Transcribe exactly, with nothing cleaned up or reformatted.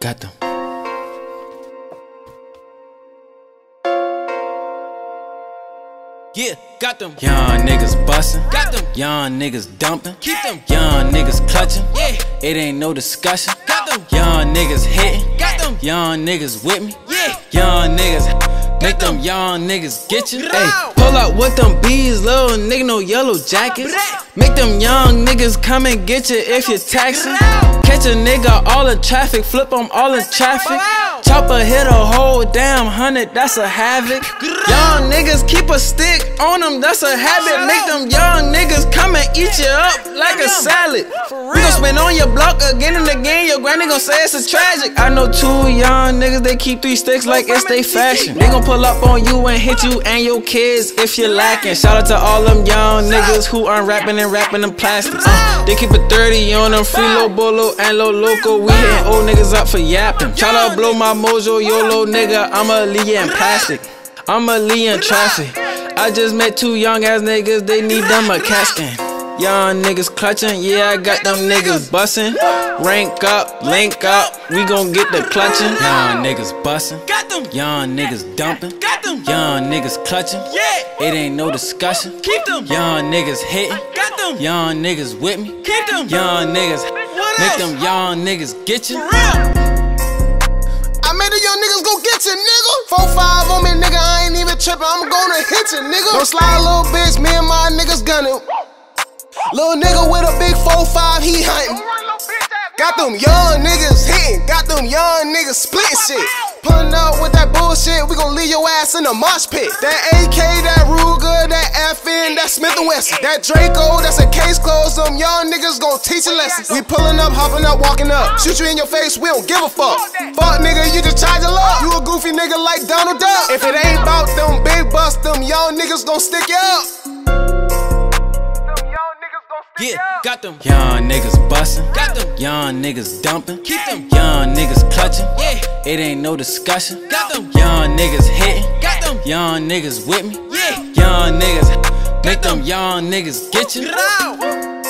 Got them. Yeah, got them. Young niggas bustin', Got them. young niggas dumping, Keep them. young niggas clutching. Yeah, It ain't no discussion. got them. Young niggas hitting, Got them. young niggas with me. Yeah, Young niggas make them. them young niggas get you. Get Hey, out. pull up with them bees, little nigga, no yellow jackets. Make them young niggas come and get you if you're taxing. Catch a nigga all in traffic, flip them all in traffic. Chopper hit a whole damn hundred, that's a havoc. Young niggas keep a stick on them, that's a habit. Make them young niggas come and eat you up like a salad. We gon' spin on your block again and again, your granny gon' say it's a tragic. I know two young niggas, they keep three sticks like it's they fashion. They gon' pull up on you and hit you and your kids if you're lacking. Shout out to all them young niggas who aren't rapping and rapping them plastics. Uh, they keep a thirty on them, free low bolo and low loco. We hitting old niggas up for yapping. Try to blow my mojo, YOLO nigga, I'm a Lee in plastic. I'm a Lee in traffic. I just met two young ass niggas, they need them a cat scan. Young niggas clutching, yeah, I got them niggas bussin'. Rank up, link up, we gon' get the clutching. Young niggas bussin', got them. young niggas dumping, Got them. young niggas clutching. Yeah, It ain't no discussion. keep them. Young niggas hitting, Got them. young niggas with me. Keep them. Young niggas What make else? them young niggas get you. For real. I made the young niggas go get you, nigga. Four five on me, nigga. I ain't even trippin'. I'm gonna hit you, nigga. Don't slide, little bitch. Me and my niggas gunning. Little nigga with a big four five, he hunting. Got them young niggas hitting. Got them young niggas splitting shit. Pulling up with that bullshit, we gon' leave your ass in the mosh pit. That A K, that Ruger, that F N, that Smith and Wesson, that Draco, that's a case closed. Them young niggas gon' teach you lessons. We pulling up, hopping up, walking up. Shoot you in your face, we don't give a fuck. Fuck nigga, you just charge your luck. You a goofy nigga like Donald Duck. If it ain't about them big bucks, them young niggas gon' stick you up. Yeah, got them. Young niggas bustin', Got them. young niggas dumping, Keep them. young niggas clutching. Yeah, It ain't no discussion. got them. Young niggas hitting, Got them. young niggas with me. Yeah, Young niggas make them young niggas get you. get out.